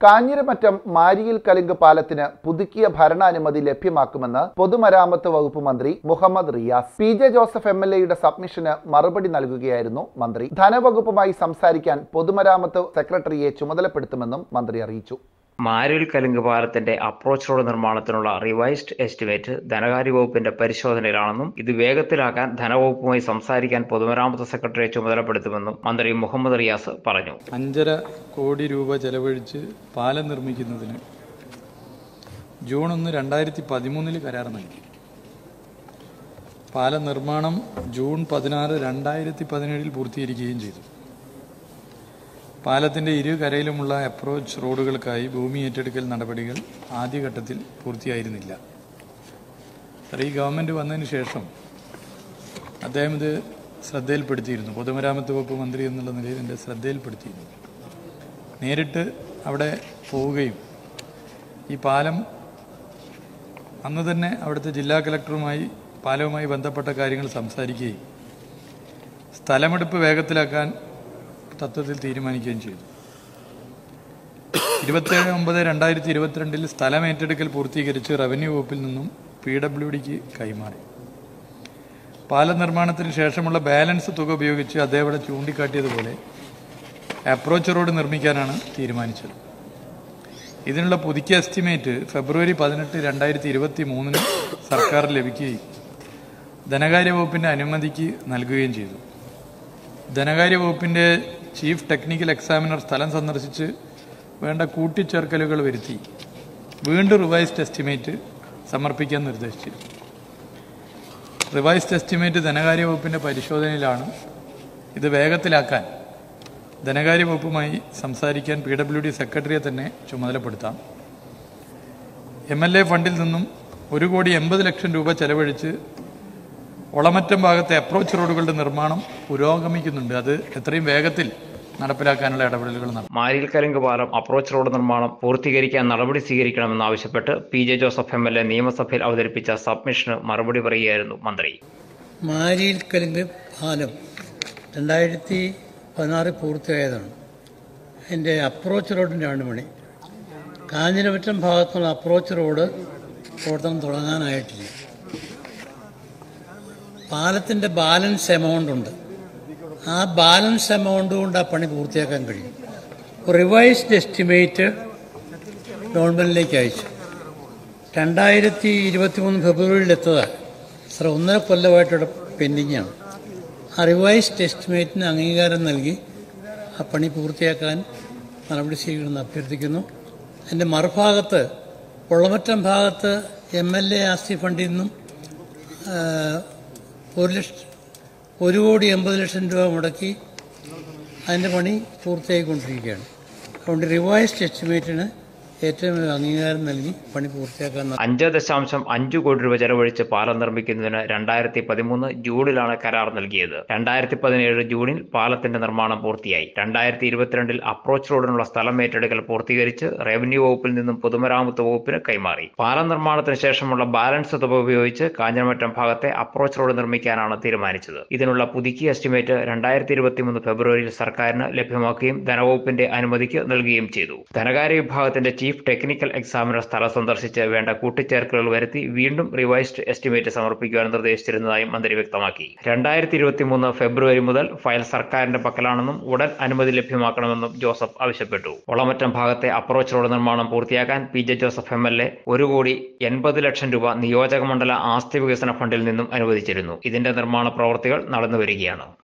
കാഞ്ഞിരമറ്റം മാരിയിൽ കലുങ്ക് പാലത്തിന് പുതുക്കിയ ഭരണാനുമതി ലഭ്യമാക്കുമെന്ന് പൊതുമരാമത്ത് വകുപ്പ് മന്ത്രി മുഹമ്മദ് റിയാസ്. പി.ജെ. ജോസഫ് എം.എൽ.എയുടെ സബ്മിഷന് മറുപടി നൽകുകയായിരുന്നു മന്ത്രി. ധനവകുപ്പുമായി സംസാരിക്കാൻ പൊതുമരാമത്ത് സെക്രട്ടറിയെ ചുമതലപ്പെടുത്തുമെന്നും മന്ത്രി അറിയിച്ചു. മാരിയിൽ കലുങ്ക് പാലത്തിന്റെ അപ്രോച്ച് റോഡ് നിർമ്മാണത്തിനുള്ള റിവൈസ്ഡ് എസ്റ്റിമേറ്റ് ധനകാര്യ വകുപ്പിന്റെ പരിശോധനയിലാണെന്നും ഇത് വേഗത്തിലാക്കാൻ ധനവകുപ്പുമായി സംസാരിക്കാൻ പൊതുമരാമത്ത് സെക്രട്ടറിയെ ചുമതലപ്പെടുത്തുമെന്നും മന്ത്രി മുഹമ്മദ് റിയാസ് പറഞ്ഞു. 5.5 കോടി രൂപ ചെലവഴിച്ച് പാലം നിർമ്മിക്കുന്നതിന് ജൂൺ 1, 2013 കരാർ നൽകി. പാലം നിർമ്മാണം ജൂൺ 16, 2017 പൂർത്തീകരിക്കുകയും ചെയ്തു. പാലത്തിന്റെ ഇരുകരയിലുമുള്ള അപ്രോച്ച് റോഡുകൾക്കായി ഭൂമി ഏറ്റെടുക്കൽ നടപടികൾ ആദ്യഘട്ടത്തിൽ പൂർത്തിയായിരുന്നില്ല. ഈ ഗവൺമെൻറ് വന്നതിന് ശേഷം അദ്ദേഹം ഇത് ശ്രദ്ധയിൽപ്പെടുത്തിയിരുന്നു. പൊതുമരാമത്ത് വകുപ്പ് മന്ത്രി എന്നുള്ള നിലയിൽ എൻ്റെ ശ്രദ്ധയിൽപ്പെടുത്തിയിരുന്നു. നേരിട്ട് അവിടെ പോവുകയും ഈ പാലം അന്ന് തന്നെ അവിടുത്തെ ജില്ലാ കളക്ടറുമായി പാലവുമായി ബന്ധപ്പെട്ട കാര്യങ്ങൾ സംസാരിക്കുകയും സ്ഥലമെടുപ്പ് വേഗത്തിലാക്കാൻ തത്വത്തിൽ തീരുമാനിക്കുകയും ചെയ്തു. 27/9/2022 സ്ഥലം ഏറ്റെടുക്കൽ പൂർത്തീകരിച്ച് റവന്യൂ വകുപ്പിൽ നിന്നും PWDക്ക് കൈമാറി. പാലം നിർമ്മാണത്തിന് ശേഷമുള്ള ബാലൻസ് തുക ഉപയോഗിച്ച് അദ്ദേഹം ഇവിടെ ചൂണ്ടിക്കാട്ടിയതുപോലെ അപ്രോച്ച് റോഡ് നിർമ്മിക്കാനാണ് തീരുമാനിച്ചത്. ഇതിനുള്ള പുതുക്കിയ എസ്റ്റിമേറ്റ് ഫെബ്രുവരി 18, 2023 സർക്കാർ ലഭിക്കുകയും ധനകാര്യ വകുപ്പിന്റെ അനുമതിക്ക് നൽകുകയും ചെയ്തു. ധനകാര്യ വകുപ്പിന്റെ ചീഫ് ടെക്നിക്കൽ എക്സാമിനർ സ്ഥലം സന്ദർശിച്ച് വേണ്ട കൂട്ടിച്ചേർക്കലുകൾ വരുത്തി വീണ്ടും റിവൈസ്ഡ് എസ്റ്റിമേറ്റ് സമർപ്പിക്കാൻ നിർദ്ദേശിച്ചിരുന്നു. റിവൈസ്ഡ് എസ്റ്റിമേറ്റ് ധനകാര്യ വകുപ്പിന്റെ പരിശോധനയിലാണ്. ഇത് വേഗത്തിലാക്കാൻ ധനകാര്യ വകുപ്പുമായി സംസാരിക്കാൻ PWD സെക്രട്ടറിയെ തന്നെ ചുമതലപ്പെടുത്താം. MLA ഫണ്ടിൽ നിന്നും 1,80,00,000 രൂപ ചെലവഴിച്ച് ഒളമറ്റം ഭാഗത്തെ അപ്രോച്ച് റോഡുകളുടെ നിർമ്മാണം പുരോഗമിക്കുന്നുണ്ട്. അത് എത്രയും വേഗത്തിൽ നടപ്പിലാക്കാനുള്ള ഇടപെടലുകൾ നടത്തും. മാരിയിൽ കലുങ്ക് പാലം അപ്രോച്ച് റോഡ് നിർമ്മാണം പൂർത്തീകരിക്കാൻ നടപടി സ്വീകരിക്കണമെന്നാവശ്യപ്പെട്ട് P.J. ജോസഫ് എം.എൽ.എ നിയമസഭയിൽ അവതരിപ്പിച്ച സബ്മിഷന് മറുപടി പറയുകയായിരുന്നു മന്ത്രി. മാരിയിൽ കലുങ്ക് പാലം 2016 പൂർത്തിയായതാണ്. അതിൻ്റെ അപ്രോച്ച് റോഡിൻ്റെ പണി. കാഞ്ഞിരമറ്റം ഭാഗത്തുള്ള അപ്രോച്ച് റോഡ് പ്രവർത്തനം തുടങ്ങാനായിട്ടില്ല. പാലത്തിൻ്റെ ബാലൻസ് എമൗണ്ട് ഉണ്ട്. ആ ബാലൻസ് എമൗണ്ട് കൊണ്ട് ആ പണി പൂർത്തിയാക്കാൻ കഴിയും. റിവൈസ്ഡ് എസ്റ്റിമേറ്റ് ഗവൺമെൻറ്റിലേക്ക് അയച്ചു. 2023 ഫെബ്രുവരിയിൽ എത്തതാണ്. 1.5 കൊല്ലമായിട്ട് പെൻഡിങ്ങാണ്. ആ റിവൈസ്ഡ് എസ്റ്റിമേറ്റിന് അംഗീകാരം നൽകി ആ പണി പൂർത്തിയാക്കാൻ നടപടി സ്വീകരിക്കണമെന്ന് അഭ്യർത്ഥിക്കുന്നു. അതിൻ്റെ മറുഭാഗത്ത് പൊള്ളമറ്റം ഭാഗത്ത് MLA ആസ്തി ഫണ്ടിൽ നിന്നും 1,80,00,000 രൂപ മുടക്കി അതിൻ്റെ പണി പൂർത്തിയായിക്കൊണ്ടിരിക്കുകയാണ്. അതുകൊണ്ട് റിവൈസ്ഡ് എസ്റ്റിമേറ്റിന് ഏറ്റവും അംഗീകാരം നൽകി പണി പൂർത്തിയാക്കാൻ 5.5 കോടി രൂപ ചെലവഴിച്ച് പാലം നിർമ്മിക്കുന്നതിന് 2013 ജൂണിലാണ് കരാർ നൽകിയത്. 2017 ജൂണിൽ പാലത്തിന്റെ നിർമ്മാണം പൂർത്തിയായി. 2022 അപ്രോച്ച് റോഡിനുള്ള സ്ഥലം ഏറ്റെടുക്കൽ പൂർത്തീകരിച്ച് റവന്യൂ വകുപ്പിൽ നിന്നും പൊതുമരാമത്ത് വകുപ്പിന് കൈമാറി. പാലം നിർമ്മാണത്തിന് ശേഷമുള്ള ബാലൻസ് തുക ഉപയോഗിച്ച് കാഞ്ഞിരമറ്റം ഭാഗത്തെ അപ്രോച്ച് റോഡ് നിർമ്മിക്കാനാണ് തീരുമാനിച്ചത്. ഇതിനുള്ള പുതുക്കിയ എസ്റ്റിമേറ്റ് 2023 ഫെബ്രുവരിയിൽ സർക്കാരിന് ലഭ്യമാക്കുകയും ധനവകുപ്പിന്റെ അനുമതിക്ക് നൽകുകയും ചെയ്തു. ധനകാര്യ വിഭാഗത്തിന്റെ ചീഫ് ടെക്നിക്കൽ എക്സാമിനർ സ്ഥലം സന്ദർശിച്ച് വേണ്ട കൂട്ടിച്ചേർക്കലുകൾ വരുത്തി വീണ്ടും റിവൈസ്ഡ് എസ്റ്റിമേറ്റ് സമർപ്പിക്കുവാൻ നിർദ്ദേശിച്ചിരുന്നതായും മന്ത്രി വ്യക്തമാക്കി. 2023 ഫെബ്രുവരി മുതൽ ഫയൽ സർക്കാരിന്റെ പക്കലാണെന്നും ഉടൻ അനുമതി ലഭ്യമാക്കണമെന്നും ജോസഫ് ആവശ്യപ്പെട്ടു. ഒളമറ്റം ഭാഗത്തെ അപ്രോച്ച് റോഡ് നിർമ്മാണം പൂർത്തിയാക്കാൻ P.J. ജോസഫ് എം.എൽ.എ 1,80,00,000 രൂപ നിയോജകമണ്ഡല ആസ്തി വികസന ഫണ്ടിൽ നിന്നും അനുവദിച്ചിരുന്നു. ഇതിന്റെ നിർമ്മാണ പ്രവൃത്തികൾ നടന്നുവരികയാണ്.